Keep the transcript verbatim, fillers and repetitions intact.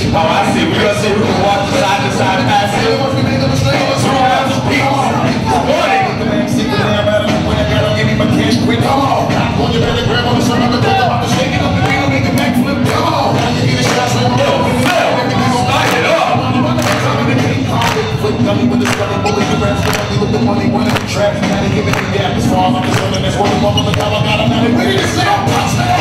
Oh, I see. We gonna see who can walk the side to side pass it. Two rounds apiece. Morning. Give me my cash quick. Come on. On your belly, grab on the shirt, I'm about to shake it up the wheel, make a backflip. Come on. Get a shot, so yo, Phil, start it up. Gummy with the scully, bully, the rest, the money with the money, one of the traps, gotta give it the gap as far as I'm concerned, and that's what the bubble, the color, got a man, ready to sell, touchdown.